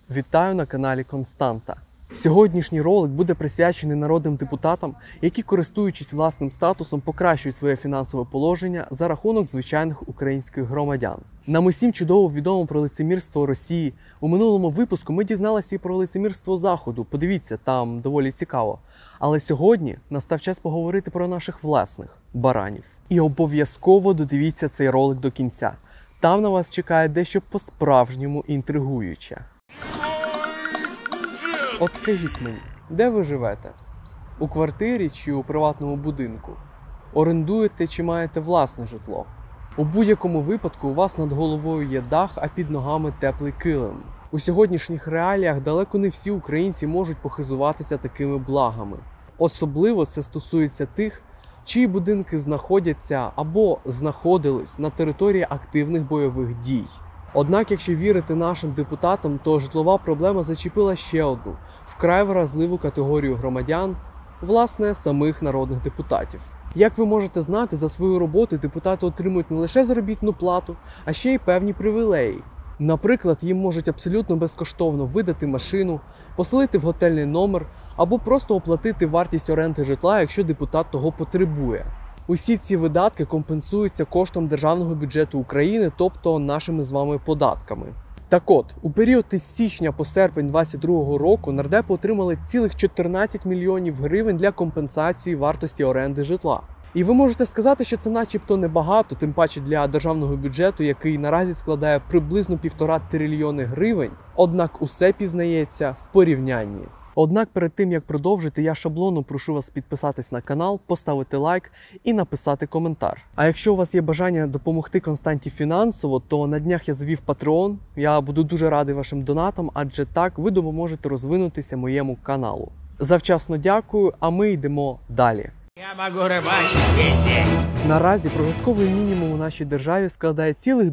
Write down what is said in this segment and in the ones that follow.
Вітаю на каналі Константа. Сьогоднішній ролик буде присвячений народним депутатам, які, користуючись власним статусом, покращують своє фінансове положення за рахунок звичайних українських громадян. Нам усім чудово відомо про лицемірство Росії. У минулому випуску ми дізналися і про лицемірство Заходу. Подивіться, там доволі цікаво. Але сьогодні настав час поговорити про наших власних баранів. І обов'язково додивіться цей ролик до кінця. Там на вас чекає дещо по-справжньому інтригуюче. От скажіть мені, де ви живете? У квартирі чи у приватному будинку? Орендуєте чи маєте власне житло? У будь-якому випадку у вас над головою є дах, а під ногами теплий килим. У сьогоднішніх реаліях далеко не всі українці можуть похизуватися такими благами. Особливо це стосується тих, чиї будинки знаходяться або знаходились на території активних бойових дій. Однак, якщо вірити нашим депутатам, то житлова проблема зачепила ще одну, вкрай вразливу категорію громадян, власне, самих народних депутатів. Як ви можете знати, за свою роботу депутати отримують не лише заробітну плату, а ще й певні привілеї. Наприклад, їм можуть абсолютно безкоштовно видати машину, поселити в готельний номер або просто оплатити вартість оренди житла, якщо депутат того потребує. Усі ці видатки компенсуються коштом державного бюджету України, тобто нашими з вами податками. Так от, у період із січня по серпень 2022 року нардепи отримали цілих 14 мільйонів гривень для компенсації вартості оренди житла. І ви можете сказати, що це начебто небагато, тим паче для державного бюджету, який наразі складає приблизно 1,5 трильйони гривень, однак усе пізнається в порівнянні. Однак перед тим, як продовжити, я шаблонно прошу вас підписатись на канал, поставити лайк і написати коментар. А якщо у вас є бажання допомогти Константі фінансово, то на днях я завів Patreon. Я буду дуже радий вашим донатам, адже так ви допоможете розвинутися моєму каналу. Завчасно дякую, а ми йдемо далі. Я можу рибачити везде. Наразі прожитковий мінімум у нашій державі складає цілих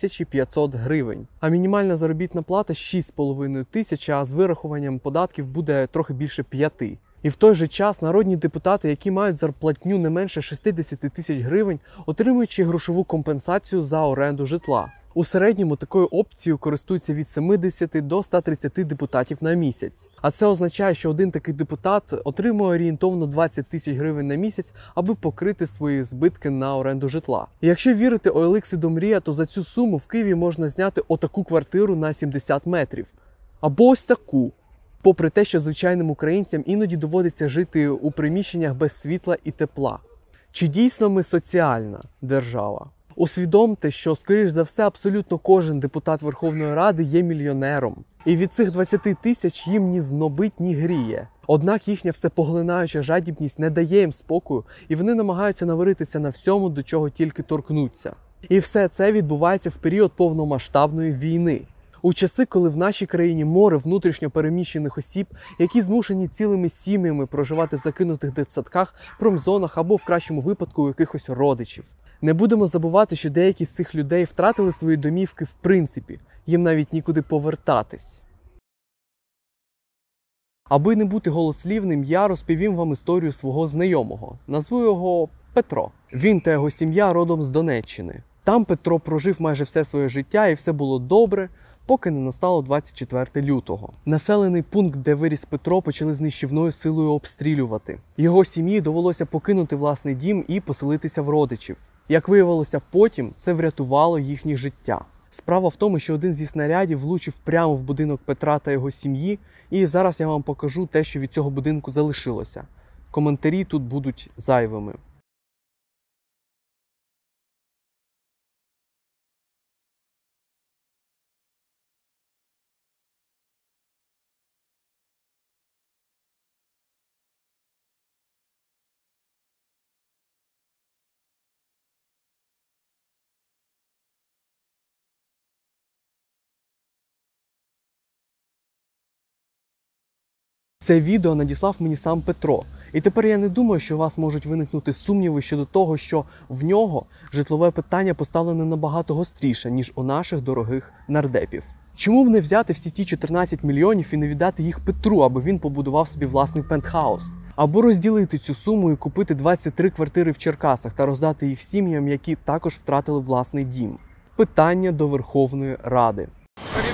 2500 гривень, а мінімальна заробітна плата 6,5 тисяч, а з вирахуванням податків буде трохи більше 5. І в той же час народні депутати, які мають зарплатню не менше 60 тисяч гривень, отримують ще грошову компенсацію за оренду житла. У середньому такою опцією користуються від 70 до 130 депутатів на місяць. А це означає, що один такий депутат отримує орієнтовно 20 тисяч гривень на місяць, аби покрити свої збитки на оренду житла. І якщо вірити OLX і Домрія, то за цю суму в Києві можна зняти отаку квартиру на 70 метрів. Або ось таку. Попри те, що звичайним українцям іноді доводиться жити у приміщеннях без світла і тепла. Чи дійсно ми соціальна держава? Усвідомте, що, скоріш за все, абсолютно кожен депутат Верховної Ради є мільйонером. І від цих 20 тисяч їм ні знобить, ні гріє. Однак їхня всепоглинаюча жадібність не дає їм спокою, і вони намагаються наваритися на всьому, до чого тільки торкнуться. І все це відбувається в період повномасштабної війни. У часи, коли в нашій країні море внутрішньо переміщених осіб, які змушені цілими сім'ями проживати в закинутих дитсадках, промзонах або, в кращому випадку, у якихось родичів. Не будемо забувати, що деякі з цих людей втратили свої домівки в принципі, їм навіть нікуди повертатись. Аби не бути голослівним, я розповім вам історію свого знайомого. Назву його Петро. Він та його сім'я родом з Донеччини. Там Петро прожив майже все своє життя і все було добре, поки не настало 24 лютого. Населений пункт, де виріс Петро, почали з нищівною силою обстрілювати. Його сім'ї довелося покинути власний дім і поселитися в родичів. Як виявилося потім, це врятувало їхнє життя. Справа в тому, що один зі снарядів влучив прямо в будинок Петра та його сім'ї, і зараз я вам покажу те, що від цього будинку залишилося. Коментарі тут будуть зайвими. Це відео надіслав мені сам Петро. І тепер я не думаю, що у вас можуть виникнути сумніви щодо того, що в нього житлове питання поставлене набагато гостріше, ніж у наших дорогих нардепів. Чому б не взяти всі ті 14 мільйонів і не віддати їх Петру, аби він побудував собі власний пентхаус? Або розділити цю суму і купити 23 квартири в Черкасах та роздати їх сім'ям, які також втратили власний дім. Питання до Верховної Ради.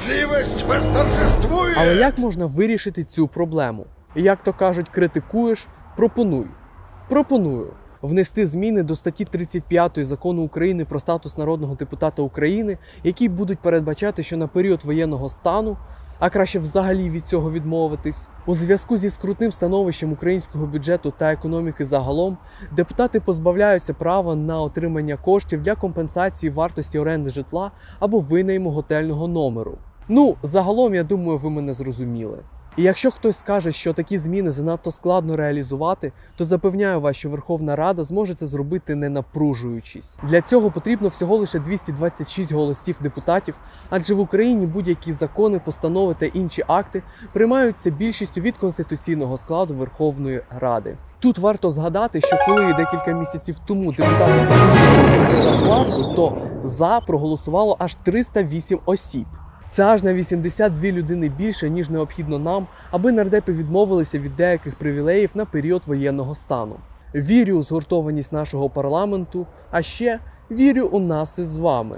Справедливость восторжествует! Але як можна вирішити цю проблему? Як то кажуть, критикуєш – пропонуй. Пропоную внести зміни до статті 35 Закону України про статус народного депутата України, які будуть передбачати, що на період воєнного стану, а краще взагалі від цього відмовитись, у зв'язку зі скрутним становищем українського бюджету та економіки загалом, депутати позбавляються права на отримання коштів для компенсації вартості оренди житла або винайму готельного номеру. Ну, загалом, я думаю, ви мене зрозуміли. І якщо хтось скаже, що такі зміни занадто складно реалізувати, то запевняю вас, що Верховна Рада зможе це зробити не напружуючись. Для цього потрібно всього лише 226 голосів депутатів, адже в Україні будь-які закони, постанови та інші акти приймаються більшістю від конституційного складу Верховної Ради. Тут варто згадати, що коли декілька місяців тому депутати підвищили зарплату, то «за» проголосувало аж 308 осіб. Це аж на 82 людини більше, ніж необхідно нам, аби нардепи відмовилися від деяких привілеїв на період воєнного стану. Вірю у згуртованість нашого парламенту, а ще вірю у нас із вами.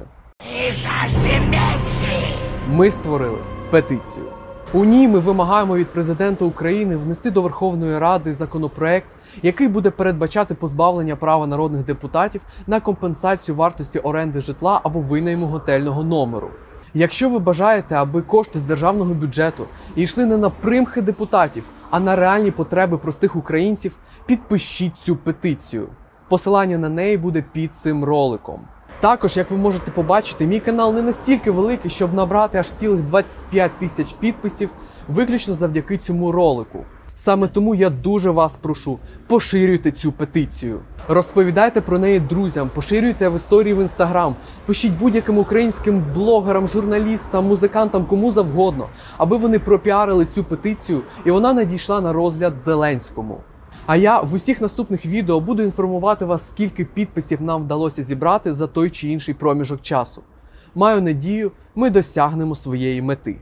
Ми створили петицію. У ній ми вимагаємо від президента України внести до Верховної Ради законопроект, який буде передбачати позбавлення права народних депутатів на компенсацію вартості оренди житла або винайму готельного номеру. Якщо ви бажаєте, аби кошти з державного бюджету йшли не на примхи депутатів, а на реальні потреби простих українців, підпишіть цю петицію. Посилання на неї буде під цим роликом. Також, як ви можете побачити, мій канал не настільки великий, щоб набрати аж цілих 25 тисяч підписів виключно завдяки цьому ролику. Саме тому я дуже вас прошу, поширюйте цю петицію. Розповідайте про неї друзям, поширюйте в історії в Instagram, пишіть будь-яким українським блогерам, журналістам, музикантам, кому завгодно, аби вони пропіарили цю петицію і вона надійшла на розгляд Зеленському. А я в усіх наступних відео буду інформувати вас, скільки підписів нам вдалося зібрати за той чи інший проміжок часу. Маю надію, ми досягнемо своєї мети.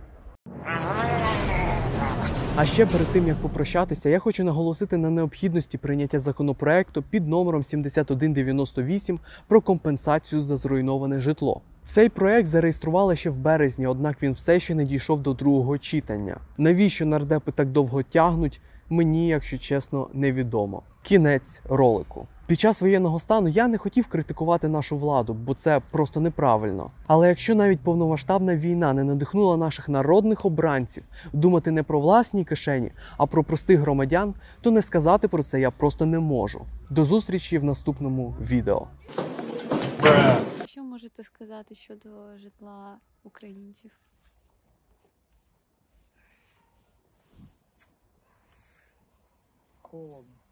А ще перед тим, як попрощатися, я хочу наголосити на необхідності прийняття законопроекту під номером 7198 про компенсацію за зруйноване житло. Цей проект зареєстрували ще в березні, однак він все ще не дійшов до другого читання. Навіщо нардепи так довго тягнуть, мені, якщо чесно, невідомо. Кінець ролику. Під час воєнного стану я не хотів критикувати нашу владу, бо це просто неправильно. Але якщо навіть повномасштабна війна не надихнула наших народних обранців думати не про власні кишені, а про простих громадян, то не сказати про це я просто не можу. До зустрічі в наступному відео. Що можете сказати щодо житла українців? Холодно.